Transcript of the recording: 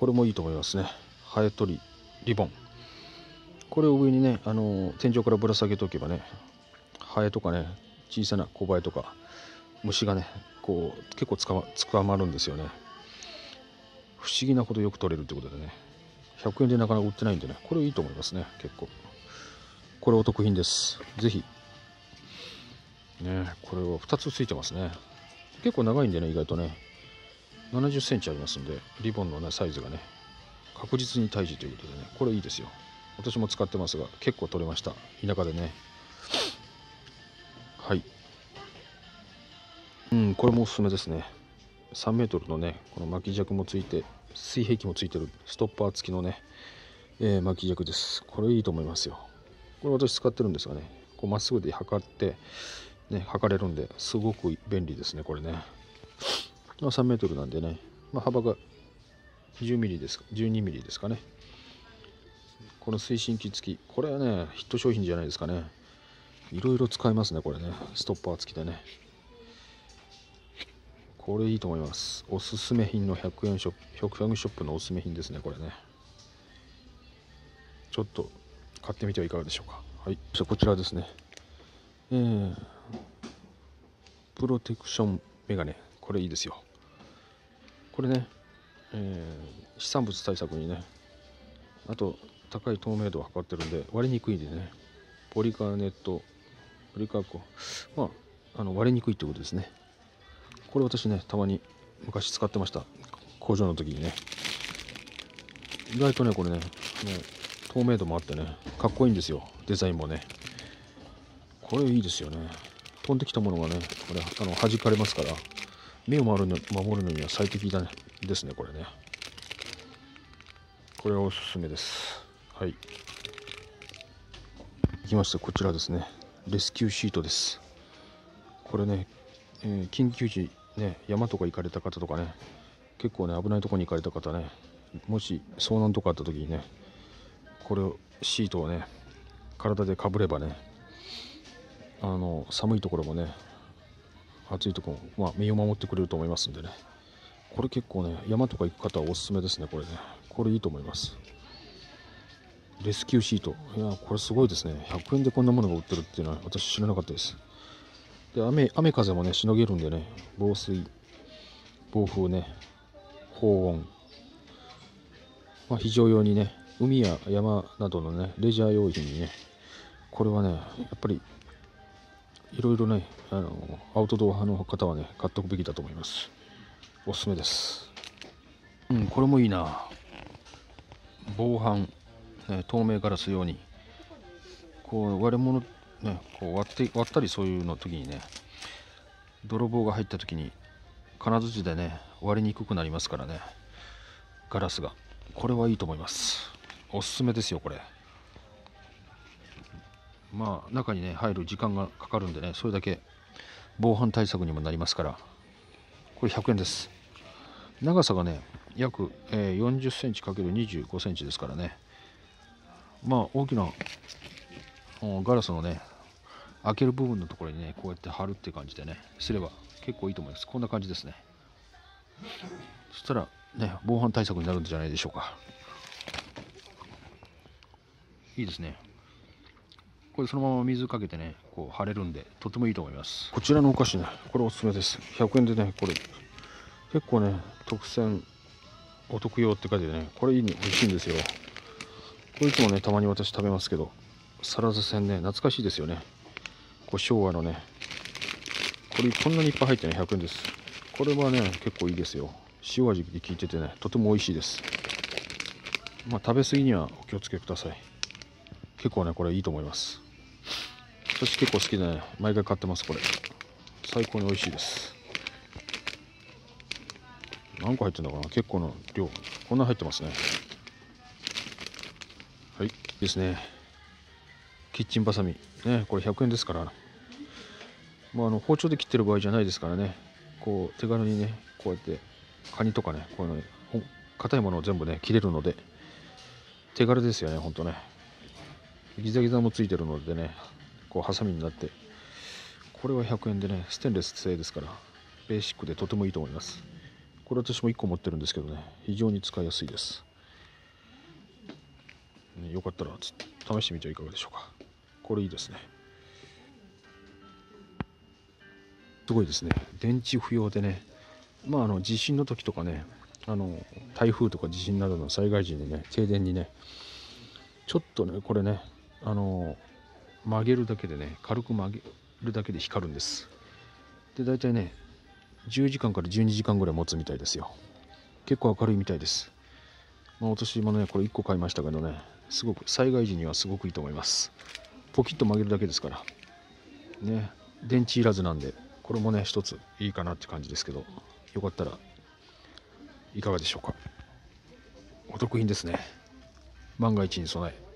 これもいいと思いますね。ハエ取りリボン。これを上にね、天井からぶら下げておけばね、ハエとかね、小さなコバエとか虫がね、こう結構捕まるんですよね。不思議なほどよく取れるということでね、100円でなかなか売ってないんでね、これいいと思いますね。結構これお得品です。ぜひね、これは2つついてますね。結構長いんでね、意外とね70センチありますんで、リボンのねサイズがね確実に大事ということでね、これいいですよ。私も使ってますが結構取れました、田舎でね。はい、これもおすすめですね。3メートルのね、この巻き尺もついて、水平器もついてるストッパー付きのね、巻き尺です。これいいと思いますよ。これ私使ってるんですがね、こうまっすぐで測ってね、測れるんですごく便利ですね。これね、3メートルなんでね、幅が10ミリですか、12ミリですかね。この推進器付き、これはねヒット商品じゃないですかね。いろいろ使えますね、これね。ストッパー付きでね、これいいと思います。おすすめ品の100円ショップのおすすめ品ですね、これね。ちょっと買ってみてはいかがでしょうか。はい、じゃあこちらですね、プロテクションメガネ、これいいですよ。これね、飛散物対策にね、あと高い透明度を測ってるんで割れにくいんでね、ポリカーコ、割れにくいってことですね。これ私ね、たまに昔使ってました、工場の時にね。意外とね、これね、透明度もあってね、かっこいいんですよ。デザインもね。これいいですよね。飛んできたものがね、これ弾かれますから、目を守るのには最適だねですね、これね。これはおすすめです。はい。きました。こちらですね、レスキューシートです。これね、緊急時ね、山とか行かれた方とかね、結構ね危ないとこに行かれた方ね、もし遭難とかあった時にね、これをシートをね体でかぶればね、寒いところもね暑いところも、身を守ってくれると思いますんでね、これ結構ね山とか行く方はおすすめですね。これね、これいいと思います。レスキューシート、いやこれすごいですね。100円でこんなものが売ってるっていうのは私知らなかったです。で、雨風もねしのげるんでね、防水暴風ね、高温、非常用にね、海や山などのねレジャー用品にね、これはねやっぱりいろいろね、アウトドア派の方はね買っておくべきだと思います。おすすめです。これもいいな。防犯、透明ガラス用にこう割れ物ね、こう割ったりそういうの時にね、泥棒が入った時に金槌でね割れにくくなりますからね、ガラスが。これはいいと思います。おすすめですよ、これ。中にね入る時間がかかるんでね、それだけ防犯対策にもなりますから、これ100円です。長さがね約40センチ ×25 センチですからね、大きなガラスのね開ける部分のところにねこうやって貼るって感じでねすれば結構いいと思います。こんな感じですね。そしたらね防犯対策になるんじゃないでしょうか。いいですね。これそのまま水かけてねこう貼れるんでとてもいいと思います。こちらのお菓子ね、これおすすめです。100円でね、これ結構ね特選お得用って書いてね、これいいね、美味しいんですよ。これいつもねたまに私食べますけど、サラダ線ね懐かしいですよね。こう昭和のね、これこんなにいっぱい入ってね100円です。これはね結構いいですよ。塩味で効いててねとても美味しいです。食べ過ぎにはお気をつけください。結構ねこれいいと思います。私結構好きでね毎回買ってます。これ最高に美味しいです。何個入ってるのかな、結構な量、こんな入ってますね。はい、ですね。キッチンバサミね、これ100円ですから、包丁で切ってる場合じゃないですからね、こう手軽にねこうやってカニとかね、こういうの硬いものを全部ね切れるので手軽ですよね。ほんとね、ギザギザもついてるのでね、こうハサミになって、これは100円でねステンレス製ですからベーシックでとてもいいと思います。ここれ私も1個持ってるんですけどね、非常に使いやすいです。よかったら試してみてはいかがでしょうか。これいいですね。すごいですね。電池不要でね、地震の時とかね、台風とか地震などの災害時にね、停電にね、ちょっとね、これね、曲げるだけでね、軽く曲げるだけで光るんです。で、大体ね、10時間から12時間ぐらい持つみたいですよ。結構明るいみたいです。私もね、これ1個買いましたけどね、すごく災害時にはすごくいいと思います。ポキッと曲げるだけですからね、電池いらずなんで、これもね一ついいかなって感じですけど、よかったらいかがでしょうか。お得品ですね。万が一に備え。